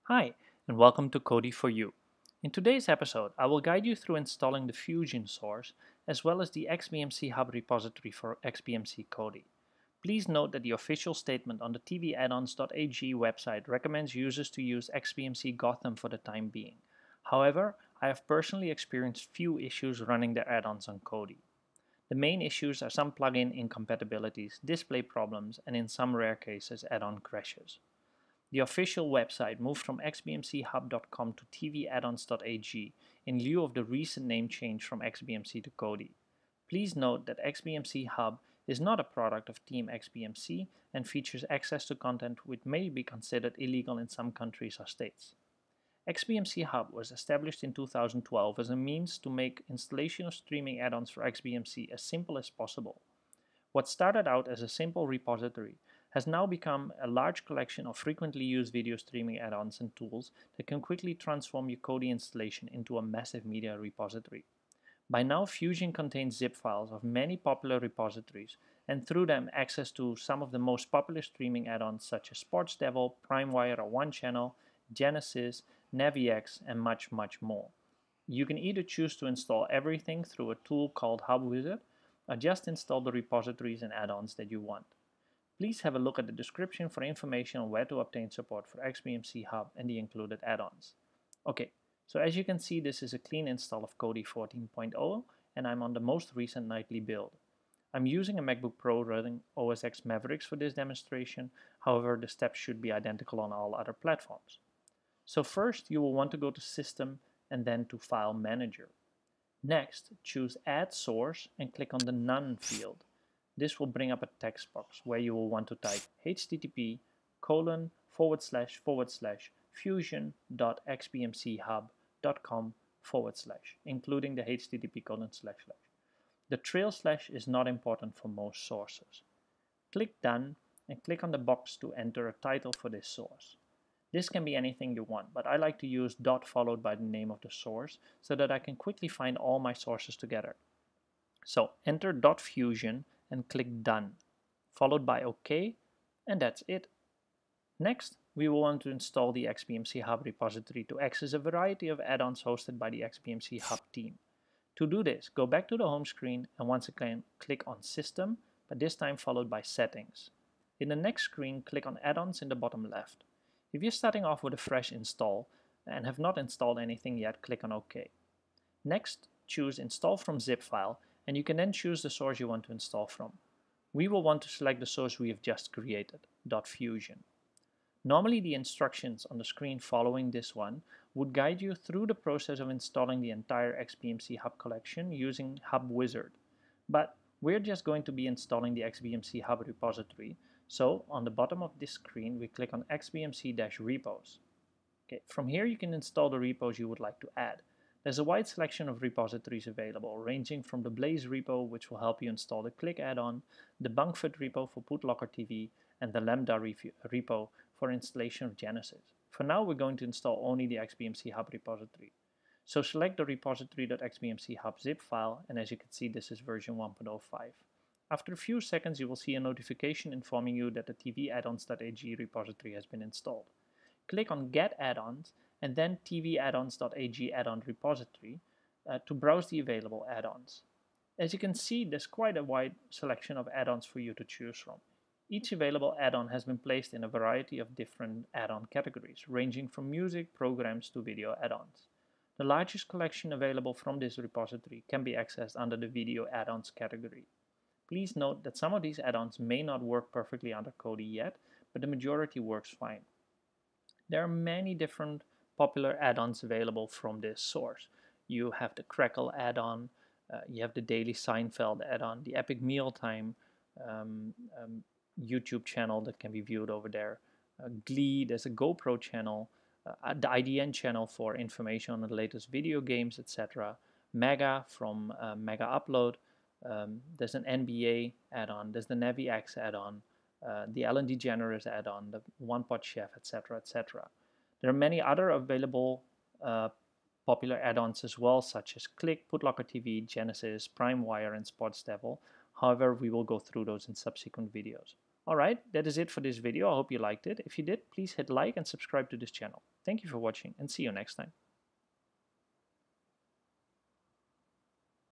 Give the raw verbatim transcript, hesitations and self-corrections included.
Hi, and welcome to Kodi four U. In today's episode, I will guide you through installing the Fusion source, as well as the X B M C Hub repository for X B M C Kodi. Please note that the official statement on the T V Addons dot A G website recommends users to use X B M C Gotham for the time being. However, I have personally experienced few issues running the add-ons on Kodi. The main issues are some plugin incompatibilities, display problems, and in some rare cases, add-on crashes. The official website moved from X B M C hub dot com to T V Addons dot A G in lieu of the recent name change from X B M C to Kodi. Please note that X B M C Hub is not a product of Team X B M C and features access to content which may be considered illegal in some countries or states. X B M C Hub was established in two thousand twelve as a means to make installation of streaming add-ons for X B M C as simple as possible. What started out as a simple repository has now become a large collection of frequently used video streaming add-ons and tools that can quickly transform your Kodi installation into a massive media repository. By now, Fusion contains zip files of many popular repositories, and through them access to some of the most popular streaming add-ons such as Sports Devil, PrimeWire or One Channel, Genesis, NaviX, and much, much more. You can either choose to install everything through a tool called Hub Wizard, or just install the repositories and add-ons that you want. Please have a look at the description for information on where to obtain support for X B M C Hub and the included add-ons. Okay, so as you can see, this is a clean install of Kodi fourteen point oh, and I'm on the most recent nightly build. I'm using a MacBook Pro running O S X Mavericks for this demonstration, however the steps should be identical on all other platforms. So first you will want to go to System and then to File Manager. Next, choose Add Source and click on the None field. This will bring up a text box where you will want to type http colon forward slash forward slash fusion.xbmchub.com forward slash, including the http colon slash slash. The trail slash is not important for most sources. Click Done and click on the box to enter a title for this source. This can be anything you want, but I like to use dot followed by the name of the source so that I can quickly find all my sources together. So enter .fusion and click Done, followed by OK, and that's it. Next, we will want to install the X B M C Hub repository to access a variety of add-ons hosted by the X B M C Hub team. To do this, go back to the home screen and once again click on System, but this time followed by Settings. In the next screen, click on Add-ons in the bottom left. If you're starting off with a fresh install and have not installed anything yet, click on OK. Next, choose Install from zip file, and you can then choose the source you want to install from. We will want to select the source we have just created, .fusion. Normally the instructions on the screen following this one would guide you through the process of installing the entire X B M C Hub collection using Hub Wizard. But we're just going to be installing the X B M C Hub repository, so on the bottom of this screen we click on X B M C-repos. Okay, from here you can install the repos you would like to add. There's a wide selection of repositories available, ranging from the Blaze repo, which will help you install the Click add-on, the Bunkford repo for Bootlocker T V, and the Lambda repo for installation of Genesis. For now, we're going to install only the X B M C Hub repository. So select the repository.xbmchub zip file, and as you can see, this is version one point oh five. After a few seconds, you will see a notification informing you that the T V Addons dot A G repository has been installed. Click on Get Add-ons, and then T V Addons dot A G add-on repository uh, to browse the available add-ons. As you can see, there's quite a wide selection of add-ons for you to choose from. Each available add-on has been placed in a variety of different add-on categories, ranging from music, programs, to video add-ons. The largest collection available from this repository can be accessed under the video add-ons category. Please note that some of these add-ons may not work perfectly under Kodi yet, but the majority works fine. There are many different popular add-ons available from this source. You have the Crackle add-on, uh, you have the Daily Seinfeld add-on, the Epic Mealtime um, um, YouTube channel that can be viewed over there, uh, Glee, there's a GoPro channel, uh, the I D N channel for information on the latest video games, et cetera, Mega from uh, Mega Upload, um, there's an N B A add-on, there's the NaviX add-on, uh, the Ellen DeGeneres add-on, the One Pot Chef, et cetera, et cetera. There are many other available uh, popular add-ons as well, such as Click, Bootlocker T V, Genesis, PrimeWire, and Sports Devil. However, we will go through those in subsequent videos. Alright, that is it for this video. I hope you liked it. If you did, please hit like and subscribe to this channel. Thank you for watching and see you next time.